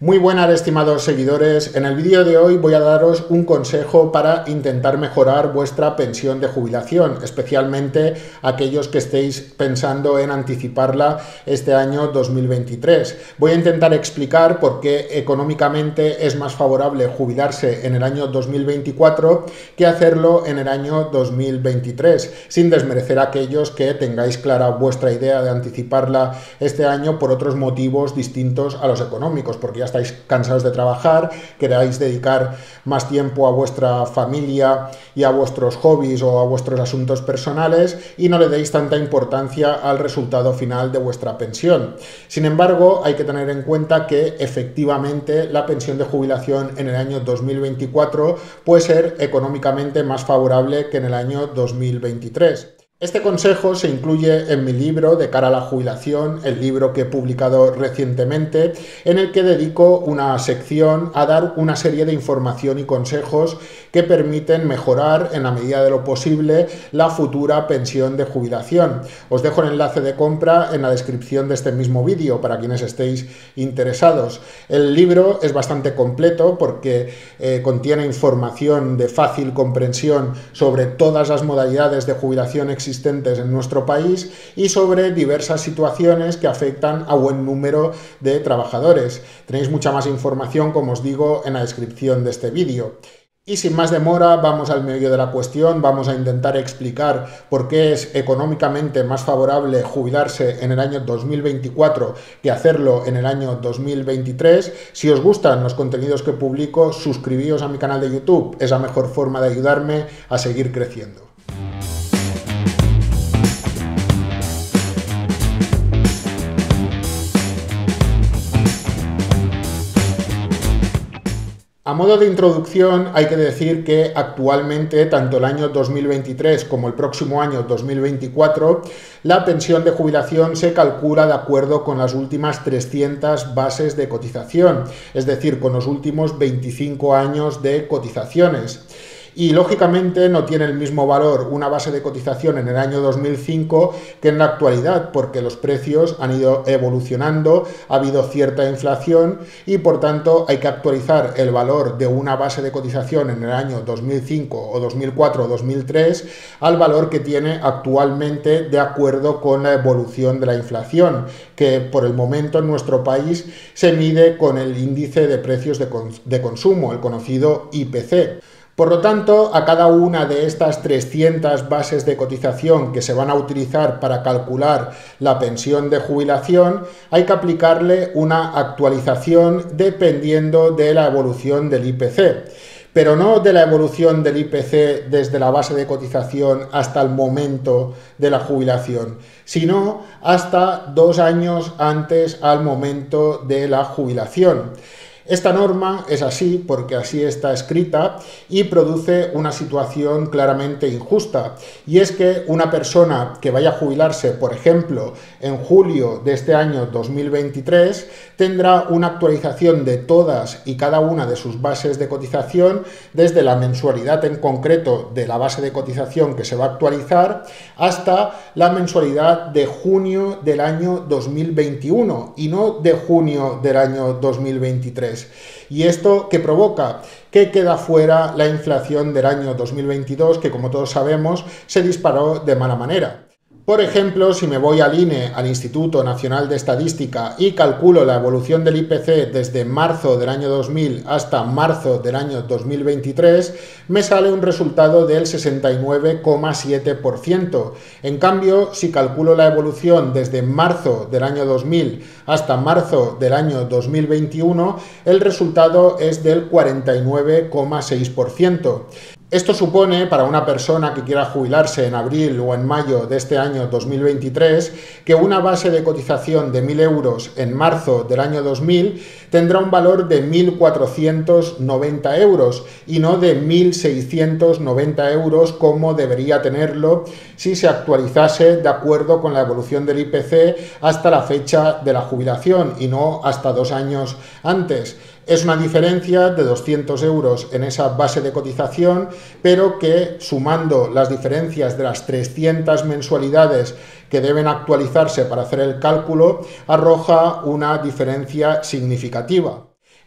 Muy buenas, estimados seguidores. En el vídeo de hoy voy a daros un consejo para intentar mejorar vuestra pensión de jubilación, especialmente aquellos que estéis pensando en anticiparla este año 2023. Voy a intentar explicar por qué económicamente es más favorable jubilarse en el año 2024 que hacerlo en el año 2023, sin desmerecer a aquellos que tengáis clara vuestra idea de anticiparla este año por otros motivos distintos a los económicos, porque ya estáis cansados de trabajar, queráis dedicar más tiempo a vuestra familia y a vuestros hobbies o a vuestros asuntos personales y no le deis tanta importancia al resultado final de vuestra pensión. Sin embargo, hay que tener en cuenta que efectivamente la pensión de jubilación en el año 2024 puede ser económicamente más favorable que en el año 2023. Este consejo se incluye en mi libro De cara a la jubilación, el libro que he publicado recientemente, en el que dedico una sección a dar una serie de información y consejos que permiten mejorar en la medida de lo posible la futura pensión de jubilación. Os dejo el enlace de compra en la descripción de este mismo vídeo para quienes estéis interesados. El libro es bastante completo porque contiene información de fácil comprensión sobre todas las modalidades de jubilación existentes en nuestro país y sobre diversas situaciones que afectan a buen número de trabajadores. Tenéis mucha más información, como os digo, en la descripción de este vídeo. Y sin más demora, vamos al meollo de la cuestión. Vamos a intentar explicar por qué es económicamente más favorable jubilarse en el año 2024 que hacerlo en el año 2023. Si os gustan los contenidos que publico, suscribíos a mi canal de YouTube. Es la mejor forma de ayudarme a seguir creciendo. A modo de introducción, hay que decir que actualmente, tanto el año 2023 como el próximo año 2024, la pensión de jubilación se calcula de acuerdo con las últimas 300 bases de cotización, es decir, con los últimos 25 años de cotizaciones. Y lógicamente no tiene el mismo valor una base de cotización en el año 2005 que en la actualidad, porque los precios han ido evolucionando, ha habido cierta inflación y por tanto hay que actualizar el valor de una base de cotización en el año 2005 o 2004 o 2003 al valor que tiene actualmente de acuerdo con la evolución de la inflación, que por el momento en nuestro país se mide con el índice de precios de consumo, el conocido IPC. Por lo tanto, a cada una de estas 300 bases de cotización que se van a utilizar para calcular la pensión de jubilación, hay que aplicarle una actualización dependiendo de la evolución del IPC. Pero no de la evolución del IPC desde la base de cotización hasta el momento de la jubilación, sino hasta 2 años antes al momento de la jubilación. Esta norma es así porque así está escrita y produce una situación claramente injusta, y es que una persona que vaya a jubilarse, por ejemplo, en julio de este año 2023, tendrá una actualización de todas y cada una de sus bases de cotización, desde la mensualidad en concreto de la base de cotización que se va a actualizar hasta la mensualidad de junio del año 2021 y no de junio del año 2023. ¿Y esto qué provoca? Que queda fuera la inflación del año 2022, que como todos sabemos se disparó de mala manera. Por ejemplo, si me voy al INE, al Instituto Nacional de Estadística, y calculo la evolución del IPC desde marzo del año 2000 hasta marzo del año 2023, me sale un resultado del 69,7%. En cambio, si calculo la evolución desde marzo del año 2000 hasta marzo del año 2021, el resultado es del 49,6%. Esto supone, para una persona que quiera jubilarse en abril o en mayo de este año 2023, que una base de cotización de 1.000 euros en marzo del año 2000 tendrá un valor de 1.490 euros y no de 1.690 euros como debería tenerlo si se actualizase de acuerdo con la evolución del IPC hasta la fecha de la jubilación y no hasta 2 años antes. Es una diferencia de 200 euros en esa base de cotización, pero que sumando las diferencias de las 300 mensualidades que deben actualizarse para hacer el cálculo, arroja una diferencia significativa.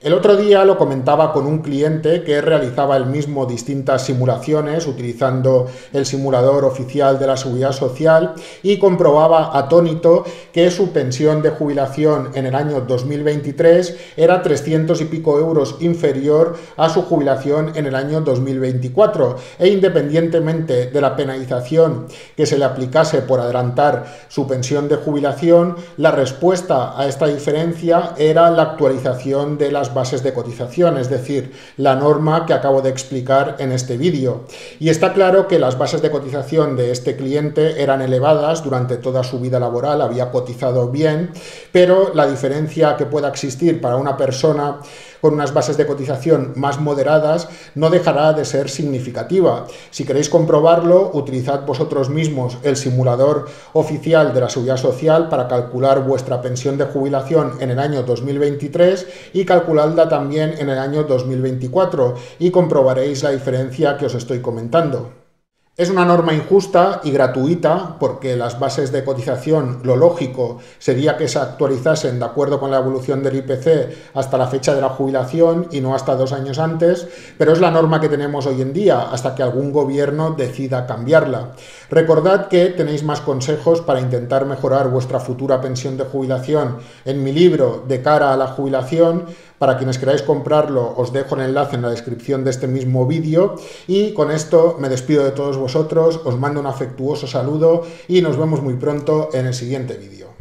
El otro día lo comentaba con un cliente que realizaba él mismo distintas simulaciones utilizando el simulador oficial de la Seguridad Social y comprobaba atónito que su pensión de jubilación en el año 2023 era 300 y pico euros inferior a su jubilación en el año 2024 e independientemente de la penalización que se le aplicase por adelantar su pensión de jubilación, la respuesta a esta diferencia era la actualización de las bases de cotización, es decir, la norma que acabo de explicar en este vídeo. Y está claro que las bases de cotización de este cliente eran elevadas durante toda su vida laboral, había cotizado bien, pero la diferencia que pueda existir para una persona con unas bases de cotización más moderadas no dejará de ser significativa. Si queréis comprobarlo, utilizad vosotros mismos el simulador oficial de la Seguridad Social para calcular vuestra pensión de jubilación en el año 2023 y calculadla también en el año 2024 y comprobaréis la diferencia que os estoy comentando. Es una norma injusta y gratuita porque las bases de cotización, lo lógico sería que se actualizasen de acuerdo con la evolución del IPC hasta la fecha de la jubilación y no hasta 2 años antes, pero es la norma que tenemos hoy en día hasta que algún gobierno decida cambiarla. Recordad que tenéis más consejos para intentar mejorar vuestra futura pensión de jubilación en mi libro De cara a la jubilación. Para quienes queráis comprarlo, os dejo el enlace en la descripción de este mismo vídeo y con esto me despido de todos vosotros, os mando un afectuoso saludo y nos vemos muy pronto en el siguiente vídeo.